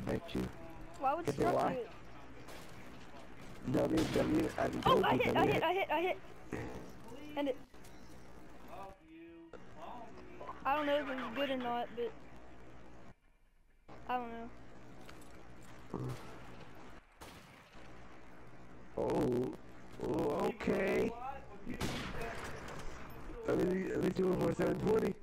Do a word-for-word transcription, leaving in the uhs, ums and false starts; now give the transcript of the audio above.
bet you. Why would You know struck why? you? W, W, I just Oh, told I you, hit, I W. hit, I hit, I hit. And it. I don't know if it was good or not, but I don't know. Oh, oh, okay. Let me, let me do it for seven twenty.